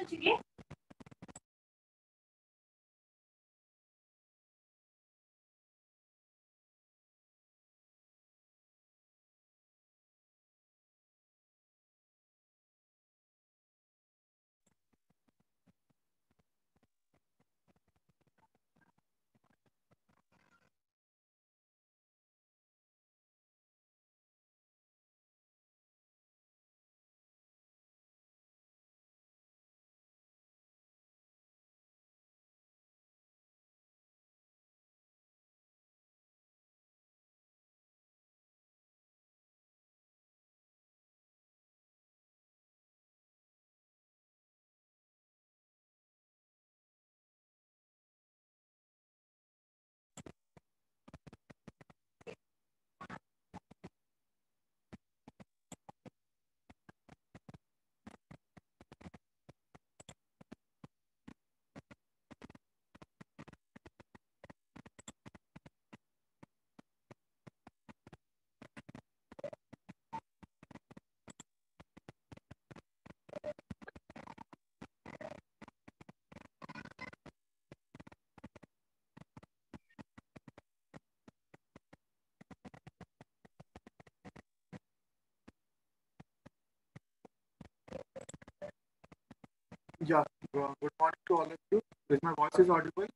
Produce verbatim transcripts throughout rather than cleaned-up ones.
Yeah, uh, good morning to all of you. Is my voice is audible?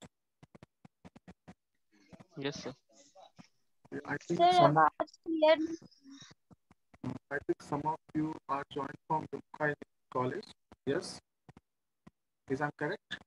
Yes, sir. I think Sir, some awaज clear I think some of you are joined from Dumka College. Yes, is I'm correct?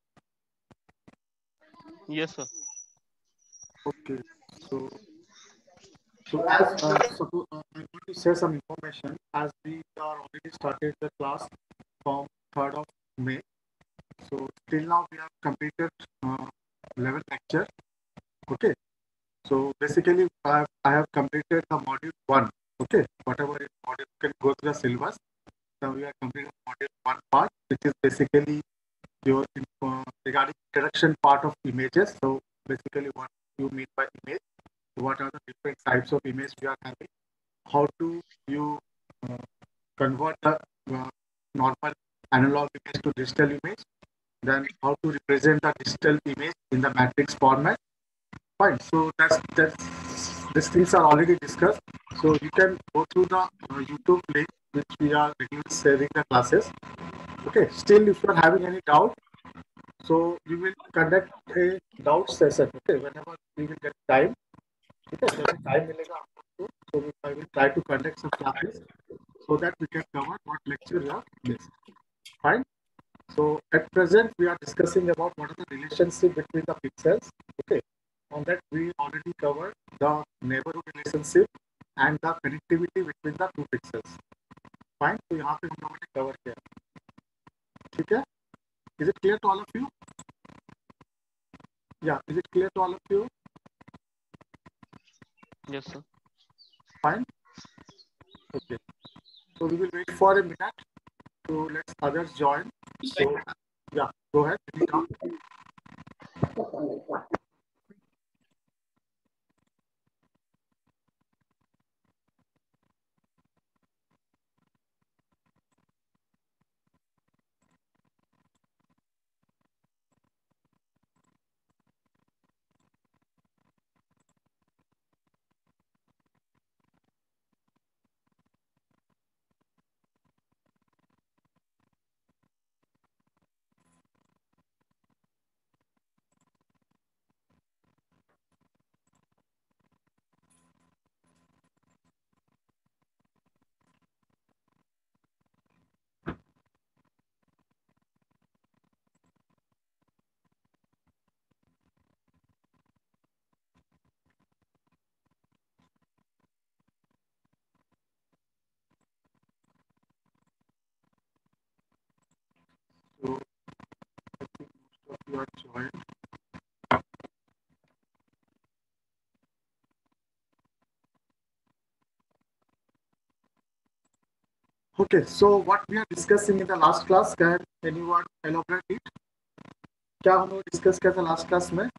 Yes, sir. Okay. So so as uh, so uh, I want to share some information as we are already started the class from third of May. So till now we have completed uh, eleven lecture. Okay. So basically I have, I have completed the module one. Okay. Whatever is module can go through the syllabus. So we are completing module one part, which is basically your info regarding introduction part of images. So basically what you mean by image, what are the different types of image we are having, how to you uh, convert the uh, normal analog image to digital image, then how to represent the digital image in the matrix format. Fine. So that's that's these things are already discussed. So you can go through the uh, YouTube link which we are regularly sharing the classes. Okay. Still, if you are having any doubt, so we will conduct a doubt session. Okay. Whenever we will get time. Okay. जब भी time मिलेगा आपको, so we, I will try to conduct some classes so that we can cover what lecture we are missed. Fine. So at present we are discussing about what is the relationship between the pixels. Okay. On that we already covered the neighborhood relationship and the connectivity between the two pixels. Fine. तो यहाँ पे हम लोगों ने cover किया. ठीक है? Is it clear to all of you? Yeah. Is it clear to all of you? Yes, sir. Fine. Okay. So we will wait for a minute to let others join. So yeah, go ahead. So I think most of you are joined. Okay, so what we are discussing in the last class, can anyone elaborate it? क्या हम लोग discuss किया था last class में?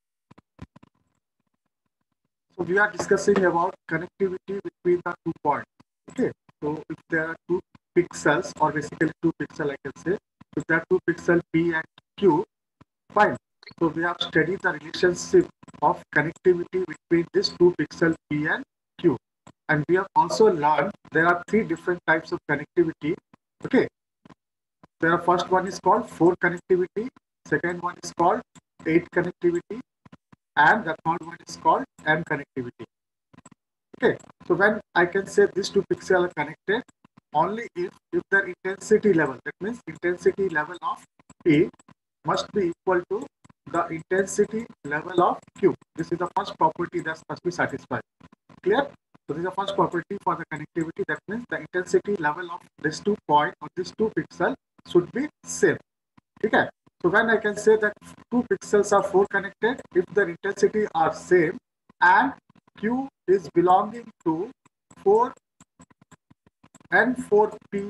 So we are discussing about connectivity between the two points. Okay, so if there are two pixels or basically two pixel, I can say, if there are two pixels P and Q, fine. So we have studied the relationship of connectivity between these two pixels P and Q. And we have also learned there are three different types of connectivity. Okay. The first one is called four connectivity, second one is called eight connectivity, and the third one is called M connectivity. Okay, so when I can say these two pixels are connected, only if, if the intensity level, that means intensity level of P must be equal to the intensity level of Q. This is the first property that must be satisfied. Clear? So this is the first property for the connectivity. That means the intensity level of these two points or these two pixels should be same. Okay. So when I can say that two pixels are four connected, if their intensity are same and Q is belonging to four and four P,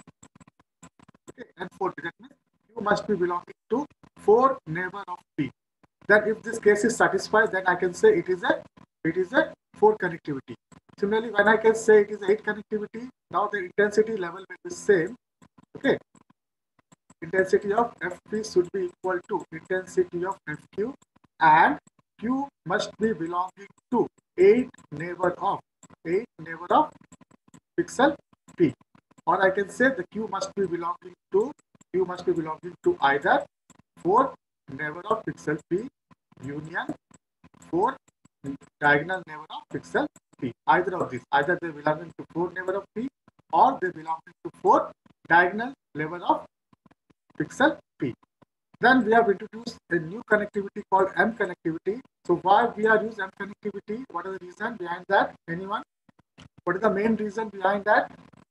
okay, and four P, that means Q must be belonging to four neighbor of P. Then if this case is satisfied, then I can say it is a it is a four connectivity. Similarly, when I can say it is eight connectivity, now the intensity level will be same. Okay. Intensity of F P should be equal to intensity of F Q, and Q must be belonging to eight neighbor of eight neighbor of pixel P. Or I can say the Q must be belonging to Q must be belonging to either four neighbor of pixel P union four diagonal neighbor of pixel P. Either of these, either they belonging to four neighbor of P or they belonging to four diagonal neighbor of pixel P. Then we have introduced a new connectivity called M connectivity. So why we are using M connectivity? What is the reason behind that? Anyone? What is the main reason behind that?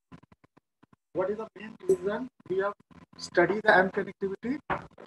What is the main reason we have studied the M connectivity?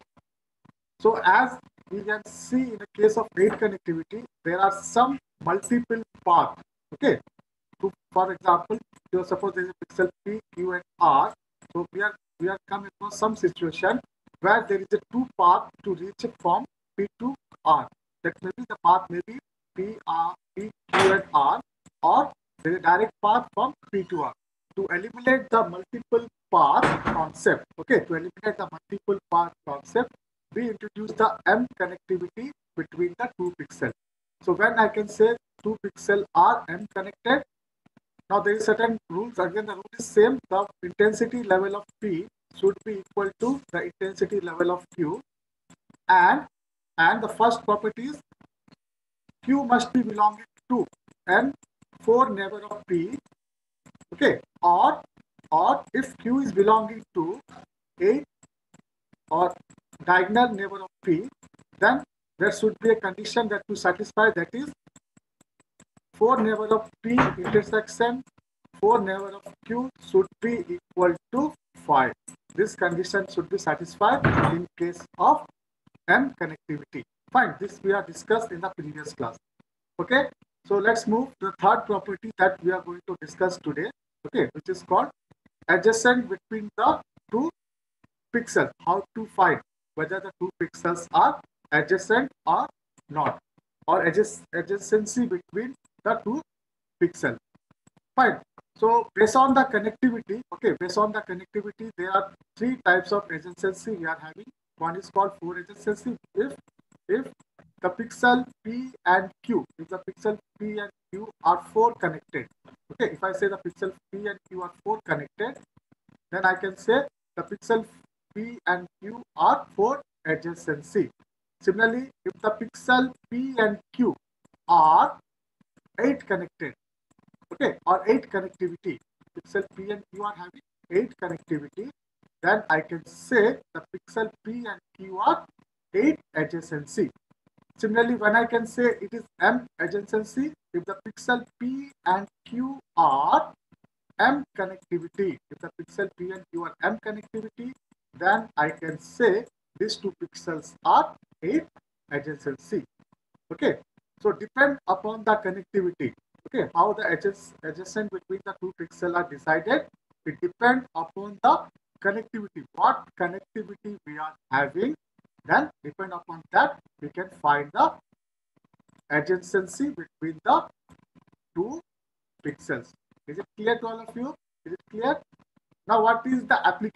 So as we can see in the case of eight connectivity, there are some multiple paths. Okay. So for example, you suppose there is a pixel P, Q, and R. So we are we are coming across some situation where there is a two path to reach it from P to R. That may be the path may be P, R, P, Q, and R, or there is a direct path from P to R. To eliminate the multiple path concept, okay, to eliminate the multiple path concept, we introduce the M connectivity between the two pixels. So when I can say two pixels are M connected, now there is certain rules. Again, the rule is same. The intensity level of P should be equal to the intensity level of Q, and and the first property is Q must be belonging to N four neighbor of P. Okay, or or if Q is belonging to eight or diagonal neighbor of P, then there should be a condition that to satisfy, that is four neighbor of P intersection four neighbor of Q should be equal to five. This condition should be satisfied in case of M connectivity. Fine, this we have discussed in the previous class. Okay, so let's move to the third property that we are going to discuss today. Okay, which is called adjacent between the two pixels. How to find whether the two pixels are adjacent or not, or adjacency between the two pixels. Fine. So based on the connectivity, okay, based on the connectivity, there are three types of adjacency we are having. One is called four adjacency. If if the pixel P and Q, if the pixel P and Q are four connected, okay, if I say the pixel P and Q are four connected, then I can say the pixel P and Q are four adjacency. Similarly, if the pixel P and Q are eight connected, okay, or eight connectivity, pixel P and Q are having eight connectivity, then I can say the pixel P and Q are eight adjacency. Similarly, when I can say it is M adjacency, if the pixel P and Q are M connectivity, if the pixel P and Q are M connectivity, then I can say these two pixels are eight adjacency. Okay, so depend upon the connectivity. Okay, how the adjacent between the two pixels are decided, it depends upon the connectivity. What connectivity we are having, then depend upon that we can find the adjacency between the two pixels. Is it clear to all of you? Is it clear? Now, what is the application?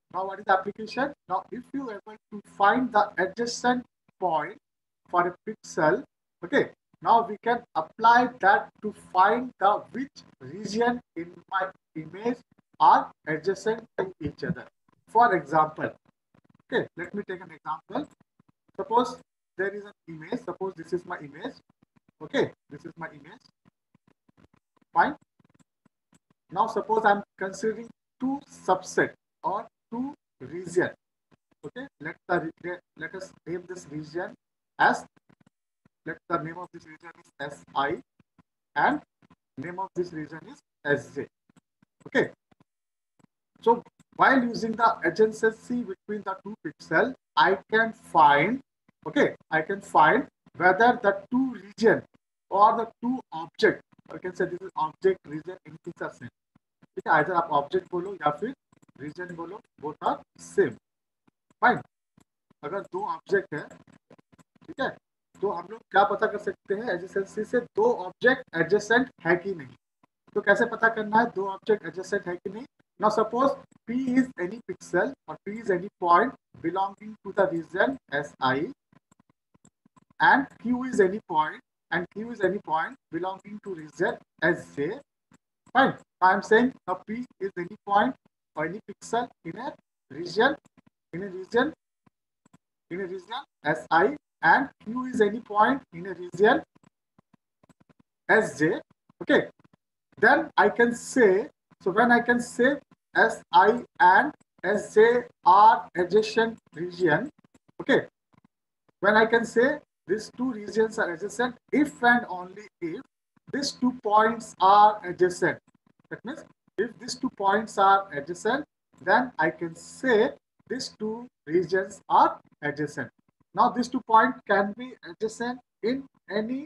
Now what is the application? Now if you are able to find the adjacent point for a pixel, okay, now we can apply that to find the which region in my image are adjacent to each other. For example, okay, let me take an example. Suppose there is an image. Suppose this is my image. Okay, this is my image. Fine. Now suppose I'm considering two subset or two region. Okay, let the let us name this region as, let the name of this region is S I and name of this region is S J. Okay, so while using the adjacency between the two pixels, I can find, okay, I can find whether the two region or the two object, I can say this is object, region, anything are same. ठीक है, either आप object बोलो या फिर region बोलो, both are same. Fine. अगर दो object है, ठीक है, तो हम लोग क्या पता कर सकते हैं एडजेसेंसी से, दो ऑब्जेक्ट एडजेसेंट है कि नहीं. तो कैसे पता करना है दो ऑब्जेक्ट एडजेसेंट है कि नहीं. Now suppose P is any pixel or P is any point belonging to the region S I and Q is any point and Q is any point belonging to region S J. Fine. I am saying a P is any point or any pixel in a region in a region in a region S I and Q is any point in a region S J. Okay. Then I can say, so when I can say S I and S J are adjacent region, okay, when I can say these two regions are adjacent if and only if these two points are adjacent. That means if these two points are adjacent, then I can say these two regions are adjacent. Now these two points can be adjacent in any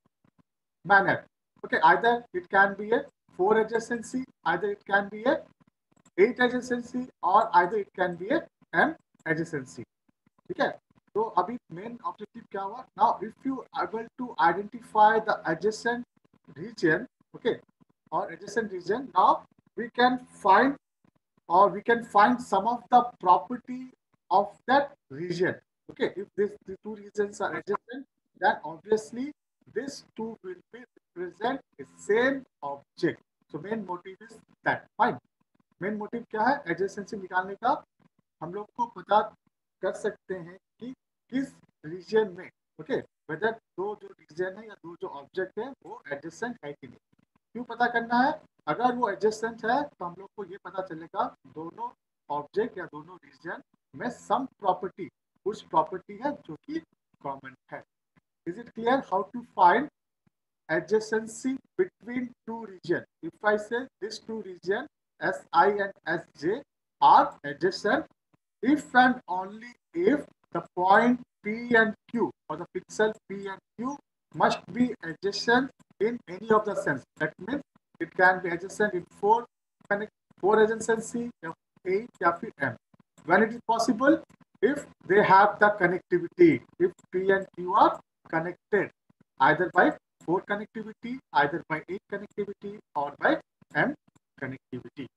manner. Okay, either it can be a four adjacency, either it can be a eight adjacency, or either it can be a m adjacency. ठीक है, तो अभी main objective क्या हुआ. Now if you able to identify the adjacent region, okay, और adjacent region, now we can find or we can find some of the property of that region. Okay, if this the two regions are adjacent, then obviously these two will be represent the same object. So main motive is that. Fine. Main motive क्या है adjacency निकालने का. हम लोग को पता कर सकते हैं कि किस रीजन में, ओके, वेदर दो जो रीजन है या दो जो ऑब्जेक्ट है वो एडजेसेंट है कि नहीं. क्यों पता करना है? अगर वो एडजेसेंट है तो हम लोग को ये पता चलेगा दोनों ऑब्जेक्ट या दोनों रीजन में सम प्रॉपर्टी, कुछ प्रॉपर्टी है जो कि कॉमन है. Is it clear how to find adjacency between two regions? If I say these two regions S I and S J are adjacent if and only if the point P and Q or the pixel P and Q must be adjacent in any of the sense. That means it can be adjacent in four four adjacency, eight, या फिर M. When it is possible, if they have the connectivity, if P and Q are connected either by four connectivity, either by eight connectivity, or by M connectivity.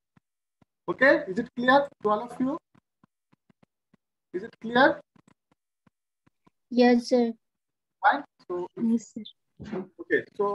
Okay, is it clear to all of you? Is it clear? Yes, sir. Fine. So, Yes, sir. okay, so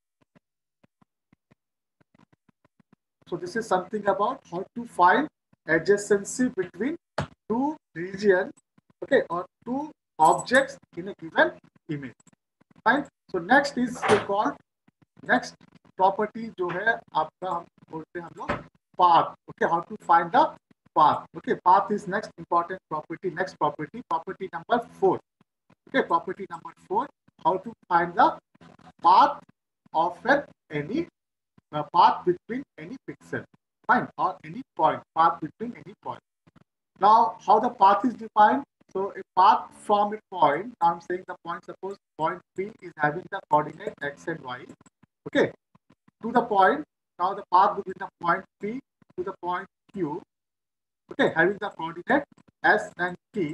so this is something about how to find adjacency between two regions, okay, or two objects in a given image. Fine. So next is called next property जो है आपका हम बोलते हैं हम लोग path. Okay, how to find the path. Okay, path is next important property. Next property, property number four. Okay, property number four. How to find the path of an any uh, path between any pixel. Fine, or any point. Path between any point. Now, how the path is defined? So a path from a point, I'm saying the point, suppose point P is having the coordinate x and y, okay, to the point. Now the path between the point P to the point Q, okay, having the coordinate s and t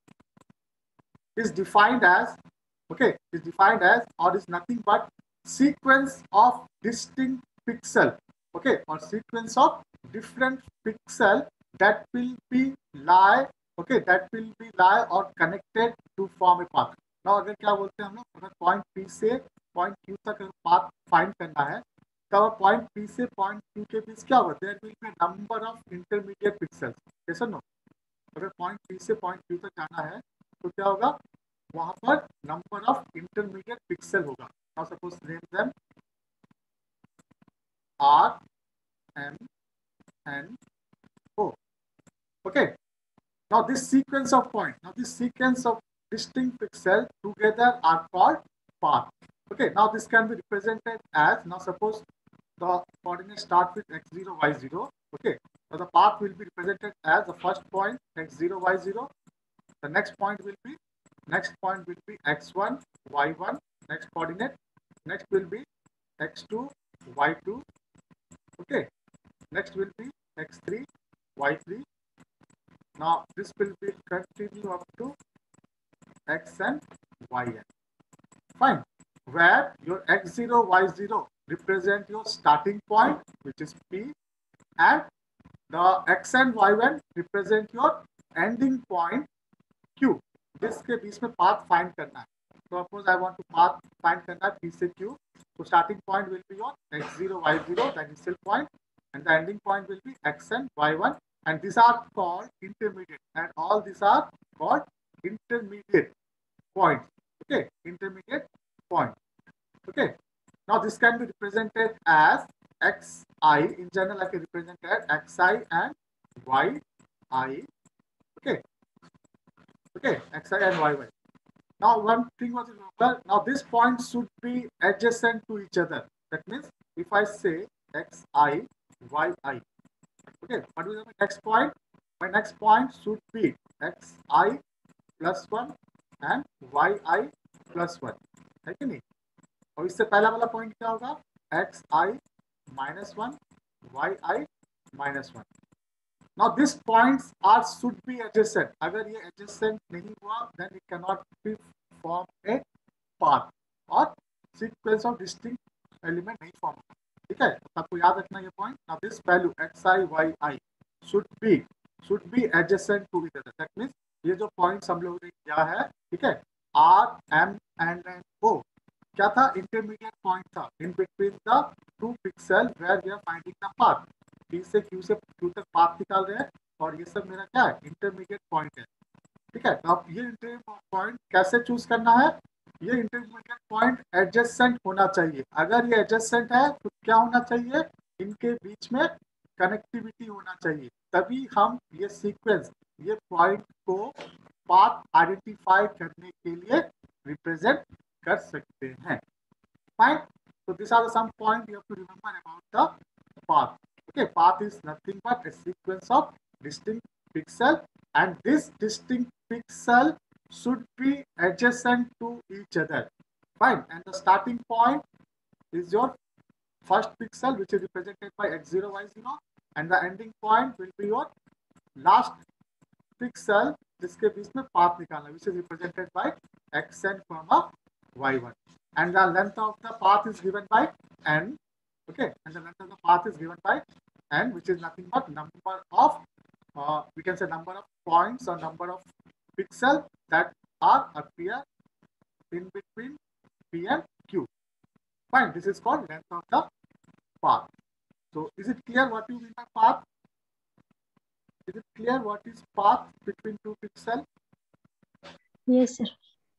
is defined as, okay, is defined as or is nothing but sequence of distinct pixel, okay, or sequence of different pixel that will be lie, okay, that will be lie or connected to form a path. Now अगर क्या बोलते हैं हम लोग, अगर point P से point Q तक path find करना है, तब पॉइंट P से पॉइंट Q के बीच क्या होगा, there will be number of intermediate pixels, yes और नो। अगर पॉइंट P से पॉइंट Q तक जाना है तो क्या होगा, वहां पर नंबर ऑफ इंटरमीडिएट पिक्सल होगा। Now suppose name them R M N O, okay. Now this sequence of points, now this sequence of distinct pixels together are called path. Okay, now this can be represented as, now suppose the coordinates start with x zero, y zero. Okay, so the path will be represented as the first point x zero, y zero. The next point will be, next point will be x one, y one, next coordinate. Next will be x two, y two. Okay, next will be x three, y three. Now this will be continue up to xn, yn. Fine. Where your x zero, y zero represent your starting point, which is P, and the xn, yn represent your ending point Q. जिसके बीच में path find करना है. So suppose I want to path find करना है P से Q. So starting point will be your x zero, y zero, the initial point, and the ending point will be xn, y1, and these are called intermediate, and all these are called intermediate points. Okay, intermediate point. Okay, now this can be represented as xi. In general, I can represent as xi and yi. Okay, okay, xi and yi. Now one thing was remember. Now this point should be adjacent to each other. That means if I say xi, yi. Okay, what is my next point? My next point should be xi plus one and yi plus one. है कि नहीं? और इससे पहला वाला point क्या होगा, xi minus one, yi minus one. Now these points are should be adjacent. अगर ये adjacent नहीं हुआ, then it cannot be form a path और sequence of distinct element नहीं form. ठीक है, तो आपको याद रखना ये point. Now this value xi, yi should be should be adjacent to each other. That means ये जो points हम लोगों ने किया है, ठीक है, R, M, and O क्या था, इंटरमीडिएट पॉइंट था in between the two pixel where we are finding the path. P से Q से Q तक पाथ निकाल रहे हैं और ये सब मेरा क्या है, इंटरमीडिएट पॉइंट है. ठीक है, तो अब ये इंटरमीडिएट पॉइंट कैसे चूज करना है, ये इंटरमीडिएट पॉइंट एडजेसेंट होना चाहिए. अगर ये एडजेसेंट है तो क्या होना चाहिए, इनके बीच में कनेक्टिविटी होना चाहिए, तभी हम ये सीक्वेंस, ये पॉइंट को पाथ आइडेंटिफाई करने के लिए रिप्रेजेंट कर सकते हैं. Fine. So these are the some point you have to remember about the path. Okay, path is nothing but a sequence of distinct pixel, and this distinct pixel should be adjacent to each other. Fine. And the starting point is your first pixel, which is represented by x zero, y zero, and the ending point will be your last pixel, जिसके बीच में path निकालना, which is represented by xn comma y one. And the length of the path is given by n. Okay, and the length of the path is given by n, which is nothing but number of, uh, we can say number of points or number of pixels that are appear in between P and Q. Fine, this is called length of the path. So is it clear what you mean by path? Is it clear what is path between two pixels? Yes, sir.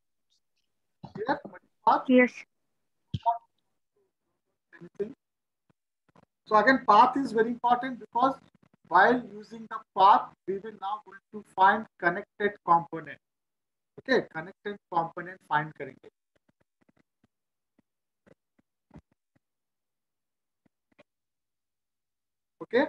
Clear? What is path? Yes. Anything? So again, path is very important because while using the path, we will now going to find connected component. Okay, connected component find करेंगे. Okay.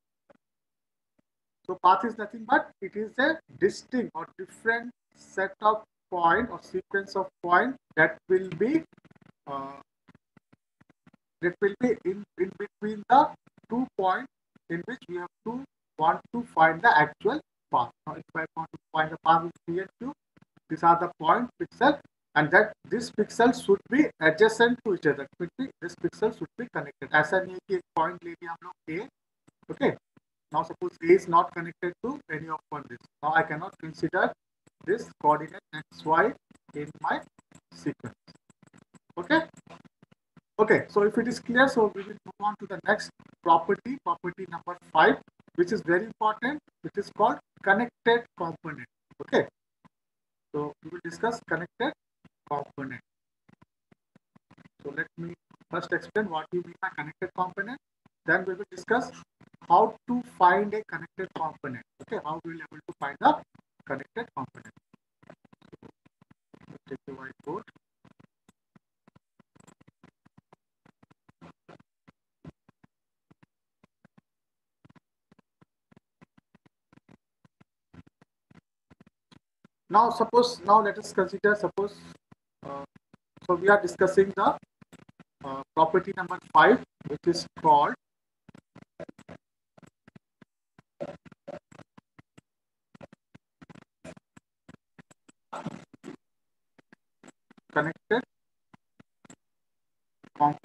So path is nothing but it is a distinct or different set of point or sequence of point that will be uh, that will be in, in between the two points in which we have to want to find the actual path. Now, if I want to find the path with P and Q, these are the point pixel, and that this pixel should be adjacent to each other. This pixel should be connected. ऐसा नहीं है कि एक point ले लिया हम लोग A, okay. Now suppose A is not connected to any of one this. Now I cannot consider this coordinate X Y in my sequence. Okay. Okay. So if it is clear, so we will move on to the next property, property number five, which is very important, which is called connected component. Okay. So we will discuss connected component. So let me first explain what we mean by connected component. Then we will discuss how to find a connected component. Okay, how we will be able to find the connected component. So, take the whiteboard. Now, suppose now let us consider suppose. Uh, so we are discussing the uh, property number five, which is called connected component.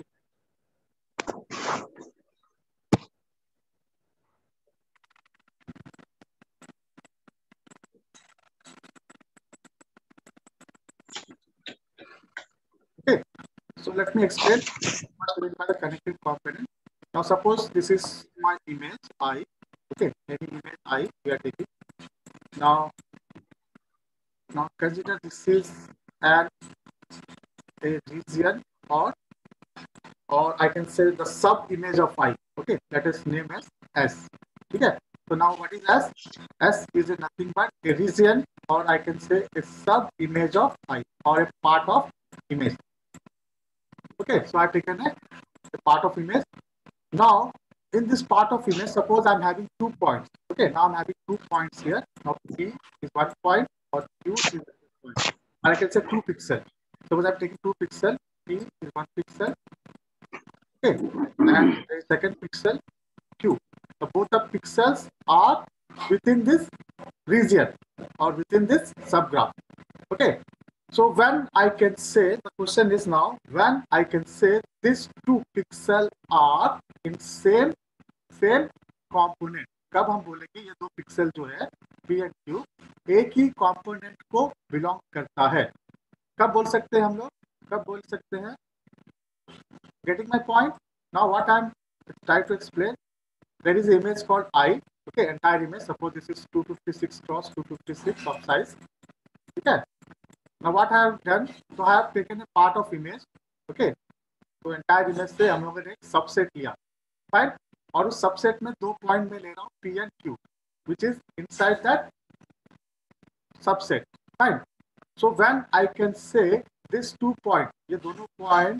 Okay, so let me explain what we mean by the connected component. Now, suppose this is my image I. Okay, any image I we are taking. Now, now consider this is an a region or or I can say the sub image of I. Okay, that is named as S. Okay. So now what is S? S is nothing but a region, or I can say a sub image of I, or a part of image. Okay, so I've taken a, a part of image. Now in this part of image, suppose I'm having two points. Okay, now I'm having two points here. Now P is one point or Q is one point. And I can say two pixels. Suppose I'm taking two pixels, P is one pixel. Okay, and the second pixel Q. So both the pixels are within this region or within this subgraph. Okay, so when I can say, the question is now, when I can say these two pixels are in same same component. कब हम बोलेंगे ये दो pixel जो है P and Q एक ही component को belong करता है? कब बोल सकते हैं हम लोग? कब बोल सकते हैं? Getting my point? Now what I'm trying to explain, there is an image called I. Okay, entire image. Suppose this is two fifty-six cross two fifty-six of size. Okay. Now what I have done, so I have taken a part of image. Okay. तो entire image से हम लोगों ने एक subset लिया, fine. और उस subset में दो point में ले रहा हूँ P and Q, which is inside that subset, fine. So when I can say this two point, ये दोनों point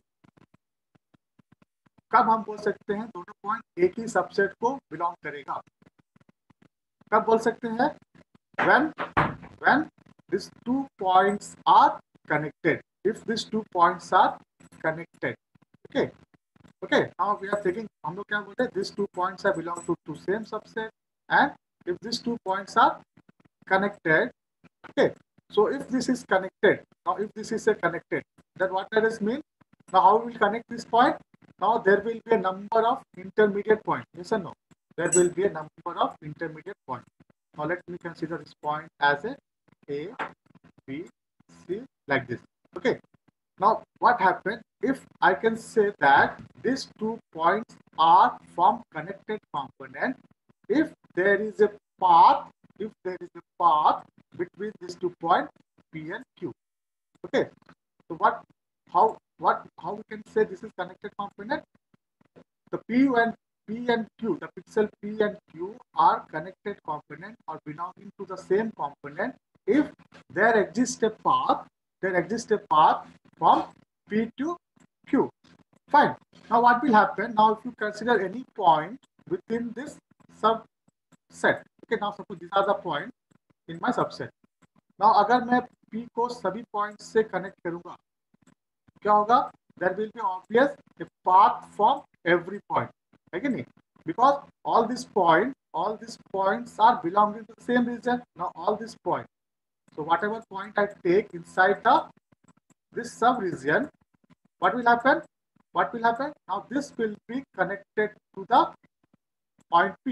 कब हम बोल सकते हैं दोनों पॉइंट एक ही सबसेट को बिलोंग करेगा? कब बोल सकते हैं? when when these two points are connected. If these two points are connected. Okay, okay, now we are taking, हम लोग क्या बोलते हैं, these two points are belong to two same subset, and if these two points are connected. Okay, so if this is connected, now if this is a connected, then what does this mean? Now how we will connect this point? Now there will be a number of intermediate points. Yes or no? There will be a number of intermediate points. Now let me consider this point as a A, B, C, like this. Okay. Now what happens if I can say that these two points are from connected component? If there is a path, if there is a path between these two points P and Q. Okay. So what? How? What? How we can say this is connected component? The P and P and Q, the pixel P and Q are connected component or belonging to the same component if there exists a path, there exists a path from P to Q. Fine. Now what will happen? Now if you consider any point within this subset. Okay, now suppose these are the points in my subset. Now अगर मैं P को सभी points से connect करूँगा, क्या होगा? There will be obvious a path from every point, है कि नहीं? Because all these points, all these points are belonging to the same region. Now all these points. So whatever point I take inside the this sub region, what will happen? What will happen? Now this will be connected to the point P.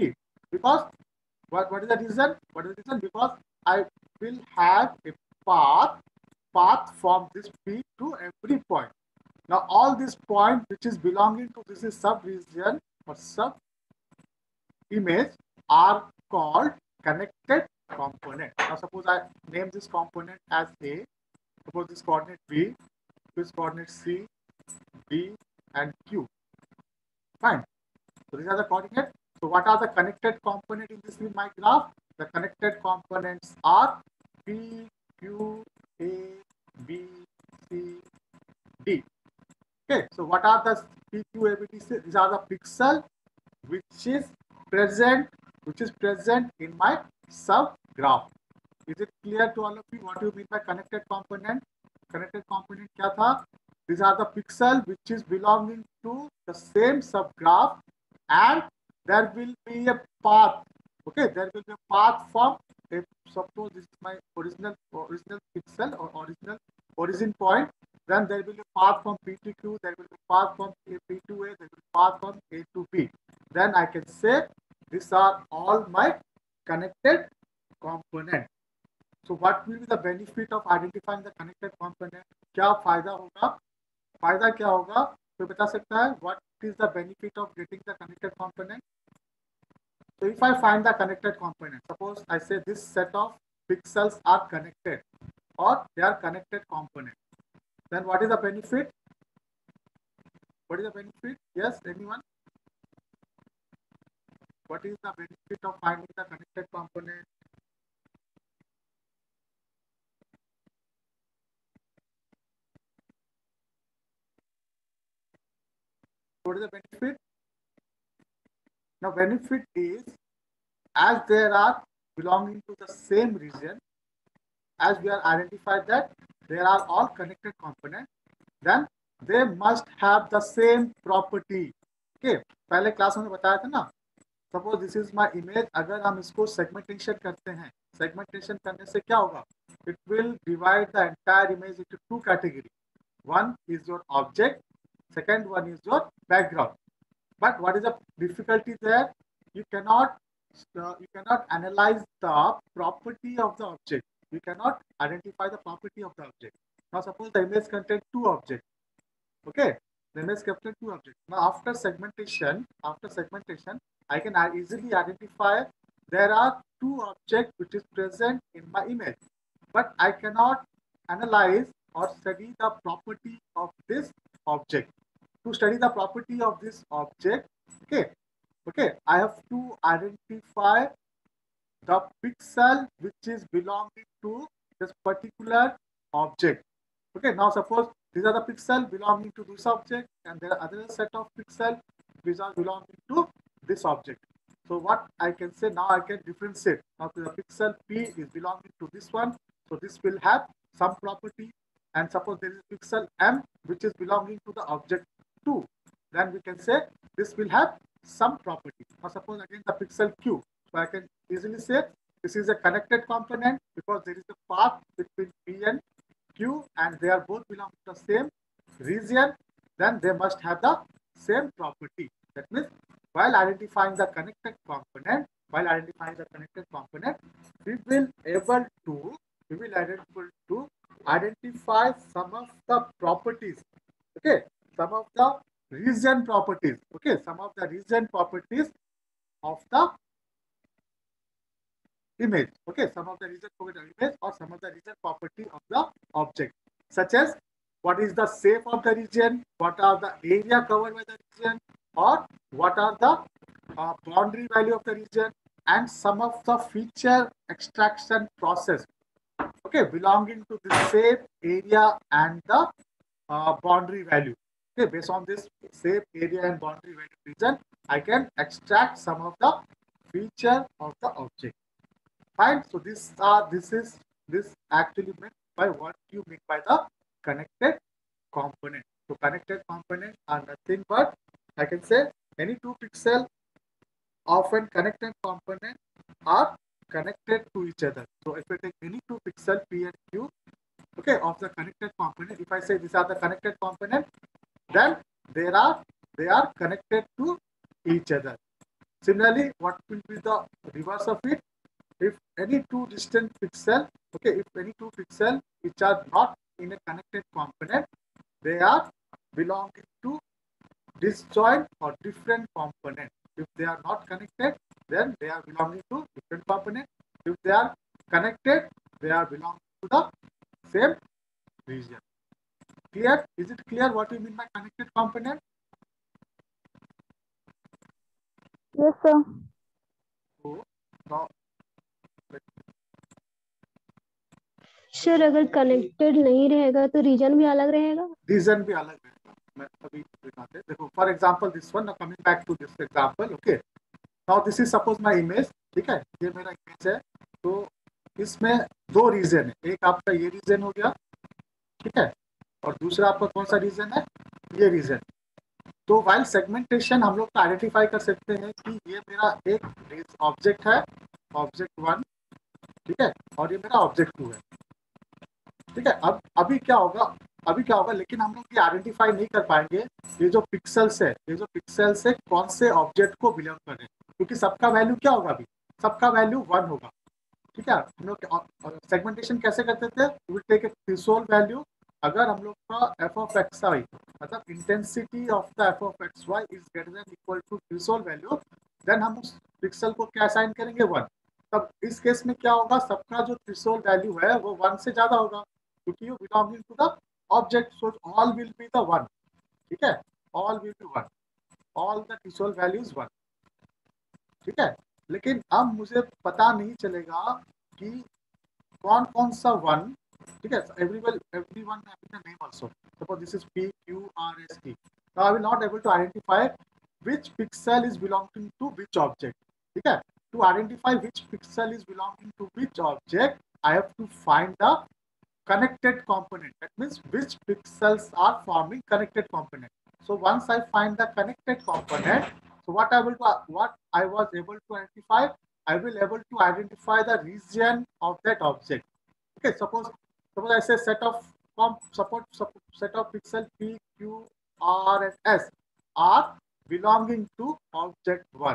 Because what, what is the reason? What is the reason? Because I will have a path path from this P to every point. Now all these points which is belonging to this is sub region or sub image are called connected component. Now suppose I name this component as A, suppose this coordinate B, this coordinate C, D and Q. Fine. So these are the coordinates. So what are the connected components in this in my graph? The connected components are P, Q, A, B, C, D. Okay, so what are the P, Q, A, B, D, C? These are the pixel which is present, which is present in my sub graph. Is it clear to all of you what you mean by connected component? Connected component kya tha? These are the pixel which is belonging to the same sub graph, and there will be a path. Okay, there will be a path from, if suppose this is my original original pixel or original origin point, then there will be a path from P to Q, there will be a path from P to A, there will be a path from A to B. Then I can say these are all my connected components. So what will be the benefit of identifying the connected component? क्या फायदा होगा? फायदा क्या होगा? तो बता सकता है? What is the benefit of getting the connected component? So if I find the connected component, suppose I say this set of pixels are connected or they are connected component, then what is the benefit? What is the benefit? Yes, anyone? What is the benefit of finding the connected component? What is the benefit? Now benefit is, as there are belonging to the same region, as we are identified that they are all connected components, then they must have the same property. Okay, पहले class में बताया था ना, suppose this is my image, अगर हम इसको segmentation करते हैं, सेगमेंटेशन करने से क्या होगा? It will divide the entire image into two category. One is your object, second one is your background. But what is the difficulty there? You cannot uh, you cannot analyze the property of the object. You cannot identify the property of the object. Now suppose the image contains two objects. Okay, the image contains two objects. Now after segmentation, after segmentation, I can easily identify there are two objects which is present in my image, but I cannot analyze or study the property of this object. To study the property of this object, okay, okay, I have to identify the pixel which is belonging to this particular object. Okay, now suppose these are the pixel belonging to this object, and there are other set of pixel which are belonging to this object. So what I can say now, I can differentiate. Now the pixel P is belonging to this one, so this will have some property. And suppose there is a pixel M which is belonging to the object two, then we can say this will have some property. Now suppose again the pixel Q, so I can easily say this is a connected component because there is a path between P and Q and they are both belong to the same region, then they must have the same property. That means while identifying the connected component, while identifying the connected component, we will able to we will able to identify some of the properties. Okay, some of the region properties. Okay, some of the region properties of the image. Okay, some of the region property of image or some of the region property of the object, such as what is the shape of the region, what are the area covered by the region, or what are the uh, boundary value of the region, and some of the feature extraction process. Okay, belonging to the shape, area, and the uh, boundary value. Okay, based on this shape, area, and boundary value region, I can extract some of the feature of the object. Fine. So this uh, this is this actually meant by what you mean by the connected component. So connected components are nothing but, I can say, any two pixel often connected component are connected to each other. So if I take any two pixel P and Q, okay, of the connected component, if I say these are the connected component, then they are they are connected to each other. Similarly, what will be the reverse of it? If any two distant pixel, okay, if any two pixel which are not in a connected component, they are belonging to disjoint or different component. If they are not connected, then they are belonging to different component. If they are connected, they are belonging to the same region. Clear? Is it clear what you mean by connected component? Yes, sir. So now sir अगर connected नहीं रहेगा तो reason भी अलग रहेगा. Reason भी अलग रहेगा. मैं अभी दिखाते हैं. देखो, for example this one, coming back to this example. Okay, now this is suppose my image. ठीक है, ये मेरा इमेज है. तो इसमें दो रीजन है. एक आपका ये रीजन हो गया, ठीक है, और दूसरा आपका कौन सा रीजन है? ये रीजन. तो वाइल सेगमेंटेशन हम लोग आइडेंटिफाई कर सकते हैं कि ये मेरा एक ऑब्जेक्ट है, ऑब्जेक्ट वन, ठीक है, और ये मेरा ऑब्जेक्ट टू है. ठीक है. अब अभी क्या होगा, अभी क्या होगा, लेकिन हम लोग ये आइडेंटिफाई नहीं कर पाएंगे ये जो पिक्सल्स है, ये जो पिक्सल्स है कौन से ऑब्जेक्ट को बिलोंग कर रहे हैं, क्योंकि सबका वैल्यू क्या होगा, अभी सबका वैल्यू वन होगा. ठीक है. हम लोग सेगमेंटेशन कैसे करते थे? We will take a threshold value. अगर हम लोग का एफ ऑफ एक्स वाई, मतलब intensity of the F of X Y is greater than equal to threshold value, then हम उस पिक्सल को क्या असाइन करेंगे? वन. तब इस केस में क्या होगा, सबका जो थ्रेशोल्ड वैल्यू है वो वन से ज्यादा होगा, क्योंकि you belonging to the object, so all will be the one. ठीक है, all will be one, all the threshold value is one. ठीक है. लेकिन अब मुझे पता नहीं चलेगा कि कौन कौन सा वन. ठीक है, everyone everyone having a name also. Suppose this is P Q R S T. Now I will not able to identify which pixel is belonging to which object. ठीक है. To identify which pixel is belonging to which object, I have to find the connected component. That means which pixels are forming connected component. So once I find the connected component, so what I will do, what I was able to identify, I will able to identify the region of that object. Okay, suppose suppose I say set of comp support, support set of pixel P, Q, R and S are belonging to object one.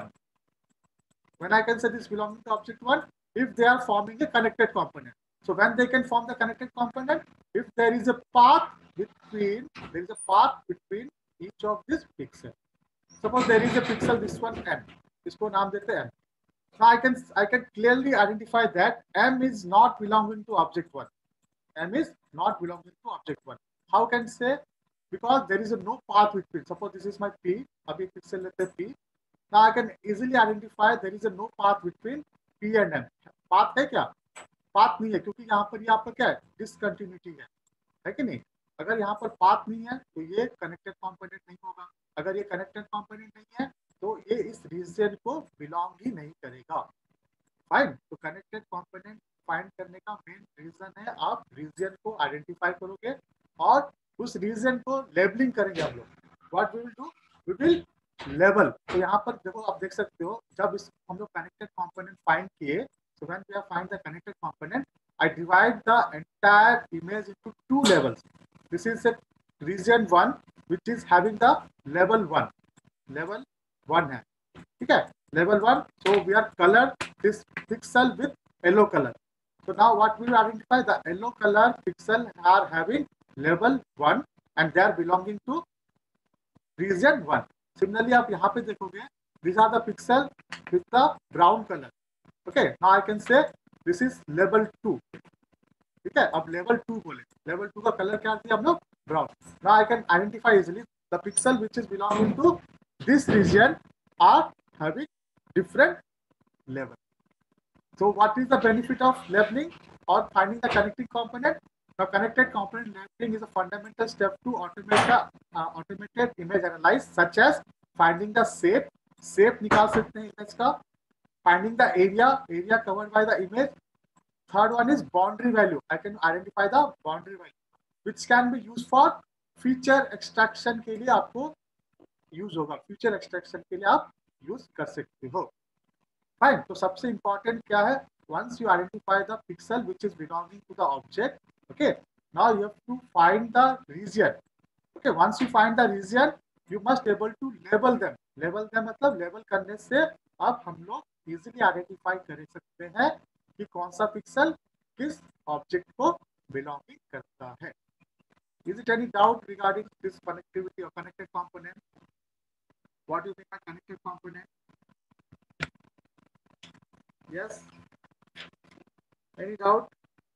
When I can say this belonging to object one, if they are forming a connected component. So when they can form the connected component, if there is a path between, there is a path between each of these pixels. Suppose there is a pixel, this one M. इसको नाम देते हैं M. Now I can I can clearly identify that M is not belonging to object one. M is not belonging to object one. How can say? Because there is a no path between. Suppose this is my P. अभी pixel लेते हैं P. Now I can easily identify there is a no path between P and M. Path है क्या? Path नहीं है, क्योंकि यहाँ पर ये आपका क्या है? Discontinuity है, है कि नहीं? अगर यहाँ पर path नहीं है तो ये connected component नहीं होगा. अगर ये connected component नहीं है तो ये इस region को belong ही नहीं करेगा. फाइन. तो connected component फाइंड करने का मेन रीजन है आप रीजन को आइडेंटिफाई करोगे और उस रीजन को लेबलिंग करेंगे हम लोग. What we will do, we will label. तो यहाँ पर देखो, आप देख सकते हो, जब इस हम लोग कनेक्टेड कंपोनेंट फाइंड किए, so when we have find the connected component, I divide the entire image into two levels. This is a region one which is having the level one. Level one है, ठीक है, level one. So we are colour this pixel with yellow colour. So now what we will identify, the yellow color pixel are having level one and they are belonging to region one. Similarly, आप यहाँ पे देखोगे, these are the pixel with the brown color. Okay, now I can say this is level two. ठीक है. अब level two बोले, level two का color क्या दिया हम लोग? Brown. Now I can identify easily the pixel which is belonging to this region are having different level. So what is the benefit of labeling or finding the connecting component? Now connected component labeling is a fundamental step to automate the uh, automated image analysis, such as finding the shape, shape निकाल सकते हैं image का, finding the area, area covered by the image. Third one is boundary value. I can identify the boundary value, which can be used for feature extraction के लिए आपको use होगा. Feature extraction के लिए आप use कर सकते हो. Fine. तो सबसे important क्या है? Once you identify the pixel which is belonging to the object, okay, now you have to find the region. Okay, once you find the region, you must able to label them. Label them मतलब label करने से अब हम लोग easily identify कर सकते हैं कि कौन सा पिक्सल किस ऑब्जेक्ट को बिलोंगिंग करता है. Is it any doubt regarding this connectivity or connected component? What do you think by connected component? Yes? Any doubt?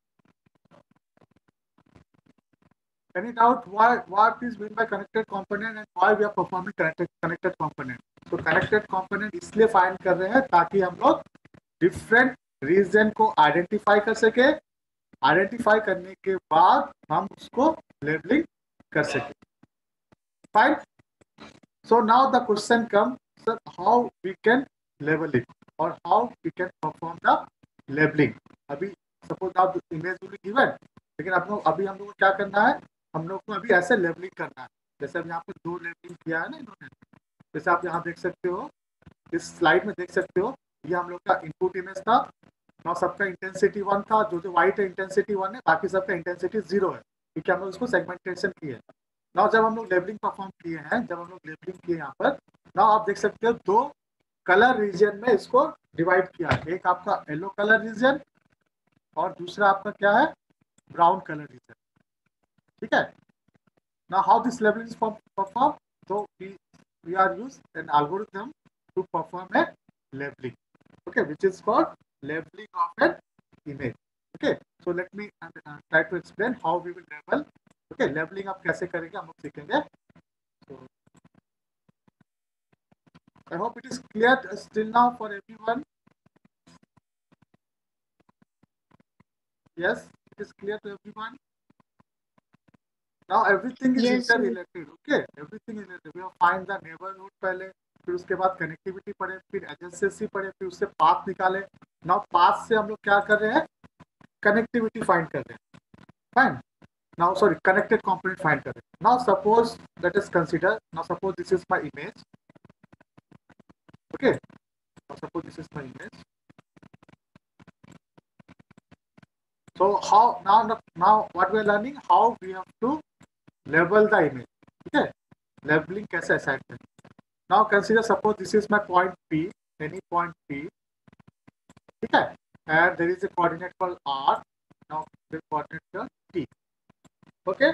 Any doubt why what is meant by connected component and why we are performing connected connected component? So connected component इसलिए find कर रहे हैं ताकि हम लोग different reason को identify कर सके. आइडेंटिफाई करने के बाद हम उसको लेबलिंग कर सके. Fine. So now the question comes, sir, how we can label it or how we can perform the labeling. अभी suppose now the image will be given, लेकिन आप लोग अभी हम लोग को क्या करना है, हम लोग को अभी ऐसे लेबलिंग करना है. जैसे अब यहाँ पे दो लेबलिंग किया है ना इन्होंने. जैसे आप यहाँ देख सकते हो, इस स्लाइड में देख सकते हो, ये हम लोग का इनपुट इमेज था. ना सबका इंटेंसिटी वन था, जो जो व्हाइट है इंटेंसिटी वन है, बाकी सबका इंटेंसिटी जीरो है, क्योंकि हम लोग इसको सेगमेंटेशन किए हैं. ना जब हम लोग लेबलिंग परफॉर्म किए हैं, जब हम लोग लेबलिंग किए यहाँ पर, ना आप देख सकते हो दो कलर रीजन में इसको डिवाइड किया है. एक आपका येलो कलर रीजन और दूसरा आपका क्या है, ब्राउन कलर रीजन. ठीक है. ना how this labelling is perform, तो we we are use an algorithm to perform a labelling, okay, which is called labeling of an image. Okay, so let me uh, try to explain how we will label. Okay, labeling आप कैसे करेंगे हम लोग सीखेंगे. So I hope it is clear still now for everyone. Yes, it is clear to everyone. Now everything is Yes, sir. interrelated. Okay, everything is related. We have find the neighborhood पहले, फिर उसके बाद connectivity पढ़े, फिर adjacency पढ़े, फिर उससे path निकाले. नाउ पाथ से हम लोग क्या कर रहे हैं, कनेक्टिविटी फाइंड कर रहे हैं. Fine. Now sorry, connected component find करें. Now suppose, let us consider, now suppose this is my image. Okay, now suppose this is my image. So how now now what we are learning, how we have to label the image. Okay, labeling कैसे assign करें. Now consider, suppose this is my point P, any point P. ठीक है, and there is a coordinate called R. Now the coordinate called T. Okay.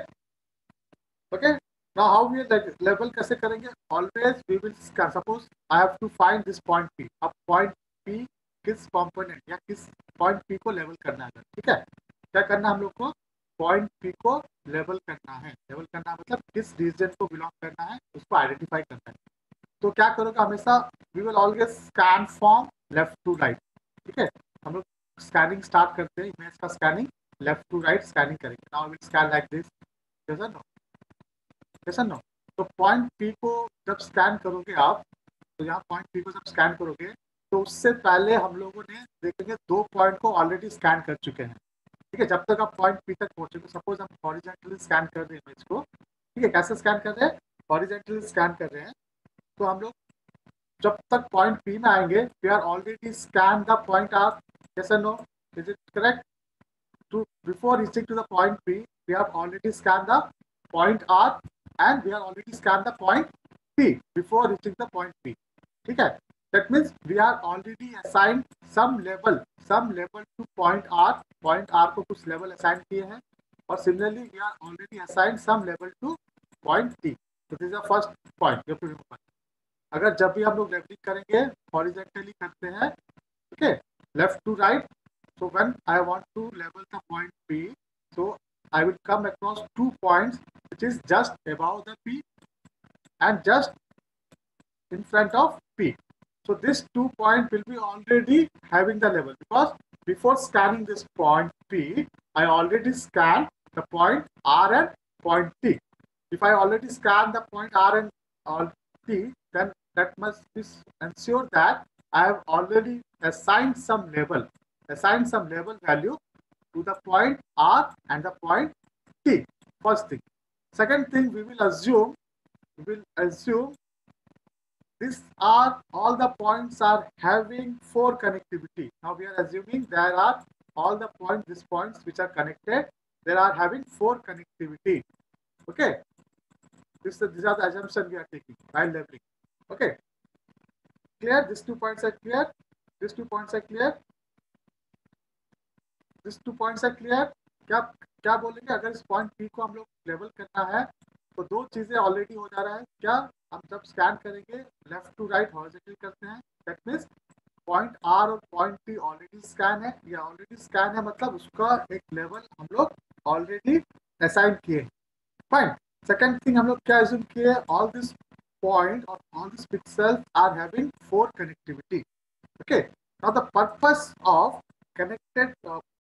Okay. Now how we label कैसे करेंगे? Always we will scan. Suppose I have to find this point P. अब point P किस component या किस point P को label करना है. ठीक है, क्या करना है हम लोग को, point P को लेबल करना है. लेबल करना मतलब किस रीजन को बिलोंग करना है, उसको आइडेंटिफाई करना है. तो क्या करोगे हमेशा, we will always scan from left to right. ठीक है, हम लोग स्कैनिंग स्टार्ट करते हैं, इमेज का scanning left to right scanning करेंगे. Now will scan like this. जैसा नो जैसा नो तो पॉइंट पी को जब स्कैन करोगे आप, तो यहाँ पॉइंट पी को जब स्कैन करोगे तो उससे पहले हम लोगों ने देखेंगे दो पॉइंट को ऑलरेडी स्कैन कर चुके हैं. ठीक है, जब तक आप पॉइंट पी तक पहुंचोगे, सपोज हम हॉरिजॉन्टली स्कैन कर रहे हैं इमेज को. ठीक है, कैसे स्कैन कर रहे हैं, हॉरिजॉन्टली स्कैन कर रहे हैं. तो हम लोग जब तक पॉइंट पी में आएंगे, we are already scan the point R. Yes और no, is it correct? To before reaching to the point P, we have already scan the point R and we are already scanned the point P before reaching the point P. ठीक है, that means we are already assigned some level some level to point R. point R को कुछ level assign किए हैं, और similarly we are already assigned some level to point T. So this is the first point you have to remember. अगर जब भी हम लोग लेबलिंग करेंगे horizontally करते हैं, okay, left to right. So when I want to label the point P, so I will come across two points which is just above the P and just in front of P. So this two point will be already having the level, because before scanning this point P, I already scanned the point R and point T. If I already scan the point R and all T, then that must be ensure that I have already assigned some label, assigned some label value to the point R and the point T. First thing. Second thing, we will assume, we will assume these are all the points are having four connectivity. Now we are assuming there are all the points, these points which are connected, they are having four connectivity. Okay. This, these are the assumptions we are taking while labeling. Okay. clear? These two points are clear? These two points are clear? These two points are clear? क्या क्या बोलेंगे अगर इस point P को हम लोग level करना है तो दो चीजें ऑलरेडी हो जा रहा है क्या? हम जब स्कैन करेंगे लेफ्ट टू राइट हॉरिजॉन्टल करते हैं, दैट मींस पॉइंट आर और पॉइंट टी ऑलरेडी स्कैन है, या ऑलरेडी स्कैन है मतलब उसका एक लेवल हम लोग ऑलरेडी असाइन किए। फाइन। सेकंड थिंग हम लोग क्या अज्यूम किए, ऑल दिस पॉइंट और all this pixel are having four connectivity. Okay, now the purpose of connected uh,